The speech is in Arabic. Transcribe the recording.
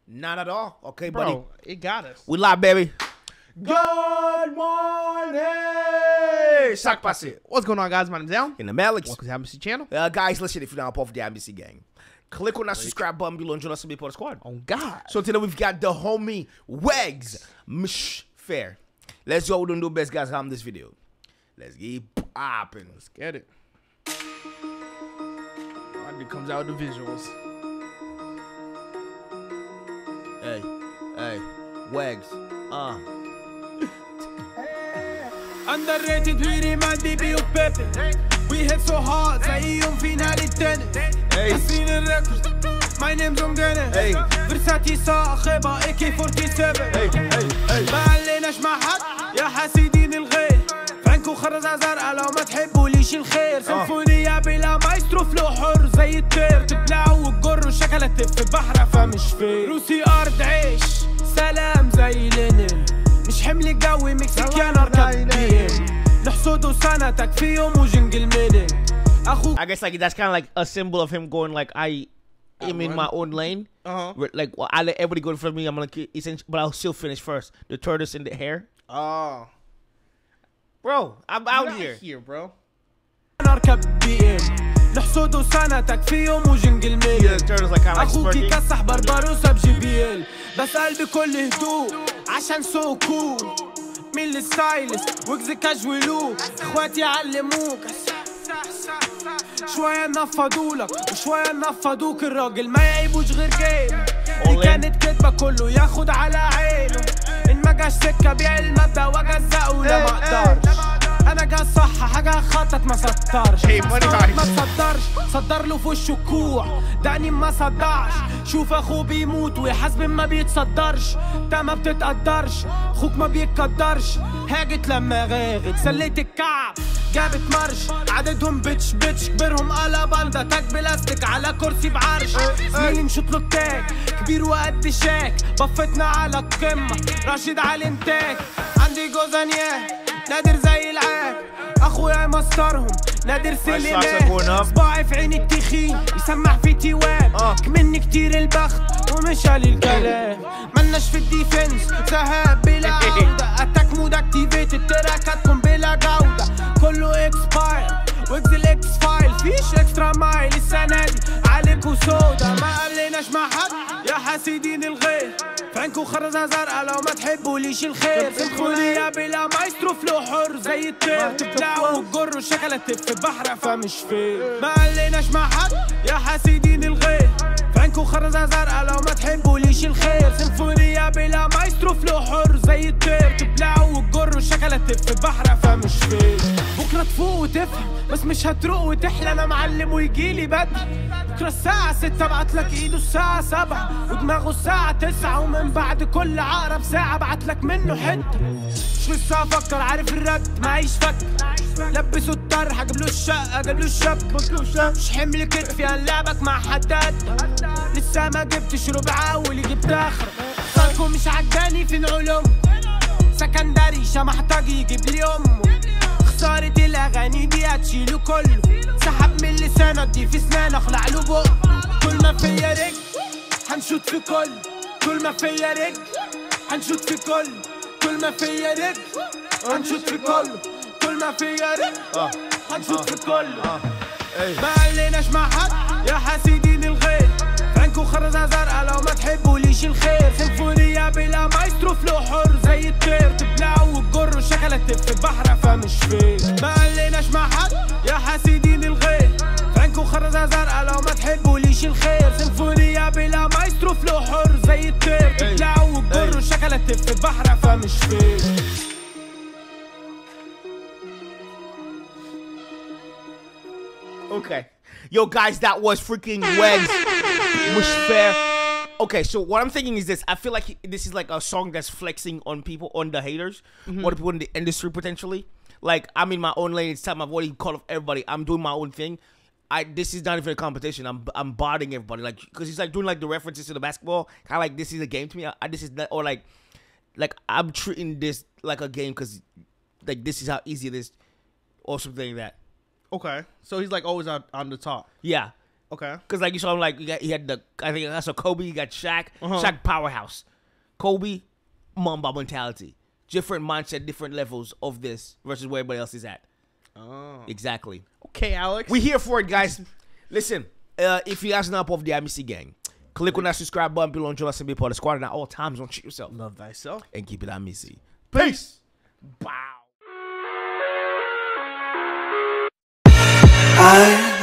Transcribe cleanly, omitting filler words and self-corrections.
Not at all. Okay, Bro, buddy. it got us. We live, baby. Good morning. Sac passé. What's going on, guys? My name's Al. In the Alex. Welcome to the Embassy channel. Guys, listen, if you're not part of the Embassy gang, click on that subscribe button below and join us to be part of the squad. Oh, God. So today we've got the homie Wags Fair. Let's go and do best guys on this video. Let's get popping. Let's get it. It comes out with the visuals. Hey, Wags. Underrated ويري ما ديبي وبيبي. We hit so hard زيهم فينا للتنس. حاسين الريكورد. My name's on Guinness. فرساتي صاخبة AK-47. ما عليناش مع حد يا حاسدين الغير. فعنكو خرزة زرقا لو ما تحبوا ليش الخير. سيمفونية بلا مايسترو فلو حر زي الطير. تبلعوا وتجروا شكلة في بحرة فمش فير. روسي أرض عيش سلام زي لينين. مش حمل قوي مكسيكان اركب بيهم. نحصدوا سنتك في يوم وجنجل منين. I guess like that's kind of like a symbol of him going like I'm in my own lane. Like well, I let everybody go in front of me. I'm gonna but I'll still finish first. The tortoise in the hair. Oh. Bro, I'm out here. Bro. نركب بيهم. نحصدوا سنتك في يوم وجنجل منين. Yeah, the turtle's like kind of like اخوك smirking. يكسح بربروسة بجبيل. بسأل بكل هدوء عشان سو كول. مين الستايلست ويجز كاجولو. اخواتي علموك شوية نفضولك وشوية نفضوك. الراجل ما يعيبوش غير جيم. دي كانت كدبة كله ياخد على عينه. ان ما جاش سكة بيع المبدأ واجزقه لا ما اقدرش. انا جا صح حاجة خطط ما سطرش. ما تصدرش صدر له في وشه كوع. دقني ما صدعش. شوف اخوه بيموت ويحاسب ما بيتصدرش. انت ما بتتقدرش اخوك ما بيتقدرش. هاجت لما غاغت سليت الكعب جابت مرش. عددهم بيتش كبيرهم قلبان. تاج بلاستيك على كرسي بعرش. زميلي نشوط له التاج كبير وقد شاك. بفتنا على القمة راشد على الانتاج. عندي جوزانيات نادر زي العاج. اخويا مسطرهم نادر سليمان. صباعي في عين التخين يسمع في تيوان. كمني كتير البخت ومش علي الكلام. ملناش في الديفنس ذهاب بلا عودة. اتاك مود اكتيفيتد تراكاتكم بلا جودة. كله اكسباير ويجز الاكس فايل. فيش اكسترا مايل السنة دي عليكوا سودا. ما قلناش مع حد يا حاسدين الغير. فعنكو خرزة زرقا لو ما تحبوا ليش الخير. سيمفونية بلا مايسترو فلو حر زي الطير. تبلعوا وتجروا شكلة في بحرة فمش فير. ما قلناش مع حد يا حاسدين الغير. فعنكو خرزة زرقا لو ما تحبوا ليش الخير. سيمفونية بلا مايسترو فلو حر زي الطير. تبلعوا وتجروا شكلة في بحرة فمش فير. بكرة تفوق وتفهم بس مش هتروق وتحلى. انا معلم ويجيلي بدري. بكرة الساعة 6 بعتلك ايده الساعة 7 ودماغه الساعة 9. ومن بعد كل عقرب ساعة بعتلك منه حتة. مش لسه افكر عارف الرد معيش فكر. لبسوا الطرحة جبلوا الشقة جبلوا الشبكة. مش حمل كتفي هنلعبك مع حداد. لسه ما جبتش ربع اول جبت اخر. صاركم مش عجباني في علوم. سكندري محتاج يجيب لي امه. خسارة الاغاني دي هتشيله كله. سحب من لسانه ادي في سنان اخلع له بق. كل ما فيا رجل هنشوط في كل ما فيا رجل هنشوط في كل ما فيا رجل هنشوط في كل ما فيا رجل هنشوط في ما عليناش مع حد يا حاسدين الغير. فعنكو خرزة زرقا لو ما تحبوا ليش الخير. سيمفونية بلا مايسترو فلو حر زي الطير. تبلعوا وتجروا شكلة في بحرة فمش فير. ما عليناش مع حد يا حاسدين الغير. فعنكو خرزة زرقا لو ما تحبوا ليش الخير. سيمفونية بلا مايسترو فلو حر زي الطير. تبلعوا وتجروا شكلة في بحرة فمش فير. Okay. Yo, guys, that was freaking Wags Fair. Okay, so what I'm thinking is this. I feel like this is like a song that's flexing on people, on the haters, or the people in the industry potentially. Like, I'm in my own lane. It's time I've already called off everybody. I'm doing my own thing. This is not even a competition. I'm botting everybody. Like, because he's like doing like the references to the basketball. Kind of like this is a game to me. This is not, or like I'm treating this like a game because like this is how easy it is, or something like that. Okay. So he's like always on the top. Yeah. Okay. Because like you saw him, like he had the, I think that's a Kobe. You got Shaq, Shaq powerhouse. Kobe, Mamba mentality, different mindset, different levels of this versus where everybody else is at. Oh. Exactly. Okay, Alex. We here for it, guys. Listen, if you guys are not part of the IMC gang, click on that subscribe button below and join us and be part of the squad. And at all times, don't cheat yourself. Love thyself. And keep it IMC. Peace. Bow. I